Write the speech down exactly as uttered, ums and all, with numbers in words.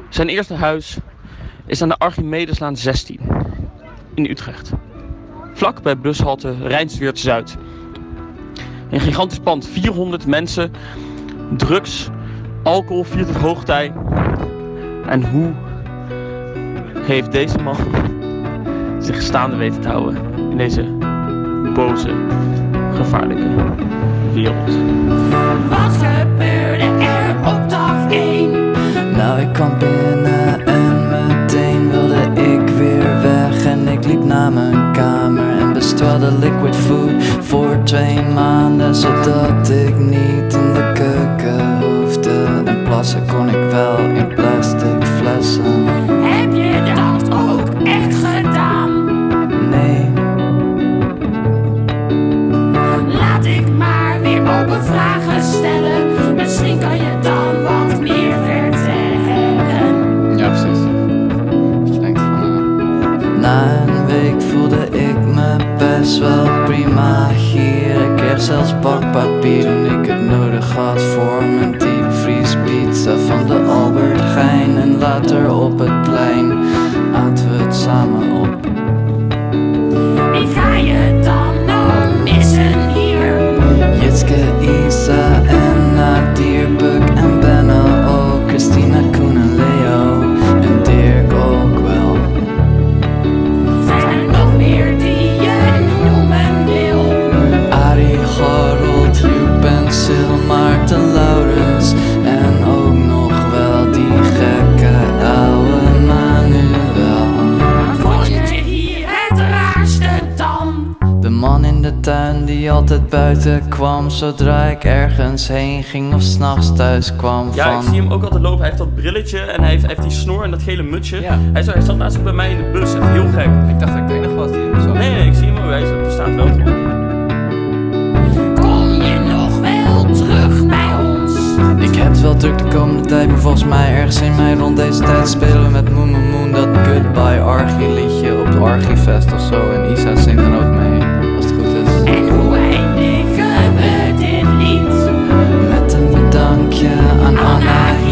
Zijn eerste huis is aan de Archimedeslaan zestien in Utrecht. Vlak bij bushalte Rijnsweert Zuid. Een gigantisch pand, vierhonderd mensen, drugs, alcohol viert het hoogtij. En hoe heeft deze man zich staande weten te houden in deze boze, gevaarlijke wereld? Wat gebeurde er op dag één? Nou, ik kwam binnen en meteen wilde ik weer weg. En ik liep naar mijn kamer en bestelde liquid food voor twee maanden, zodat ik niet in de keuken hoefde. En plassen kon ik wel in plastic flessen. Heb je dat ook echt gedaan? Nee, Laat ik maar weer open vragen stellen. Misschien kan je dan wat meer vertellen. Ja, precies. Dat je denkt van... Uh... na een week voelde ik me best wel prima hier. Ik kreeg zelfs bakpapier toen ik het nodig had voor mijn diepvriespizza van de Albert Geijn. En later op het plein aten we het samen op. Ik ga je dan nog missen hier. Jitske, Isa en Nadir, Buk en Benno ook. Christina, Koen en Leo en Dirk ook wel. Zijn er nog meer die je noemen wil? Arie, Harold, Joep en Sil, Maarten, Laurens en ook nog wel die gekke ouwe Manuel. Vond je hier het raarste dan? De man in de tuin die altijd buiten kwam zodra ik ergens heen ging of 's nachts thuis kwam. Ja, van... ik zie hem ook altijd lopen. Hij heeft dat brilletje en hij heeft, hij heeft die snor en dat gele mutsje. Ja. Hij, zat, hij zat laatst ook bij mij in de bus. Echt heel gek. Ik dacht dat ik de enige was die hem zag. Nee, nee, ik zie hem ook. Hij bestaat wel gewoon. Kom je nog wel terug bij ons? Ik heb het wel druk de komende tijd, maar volgens mij ergens in mij rond deze tijd spelen we met Moon Moon Moon dat Goodbye Archie liedje op het Archiefest of zo. En Isa zingt dan ook mee, als het goed is. En hoe eindigen we dit lied? Met een bedankje aan Anna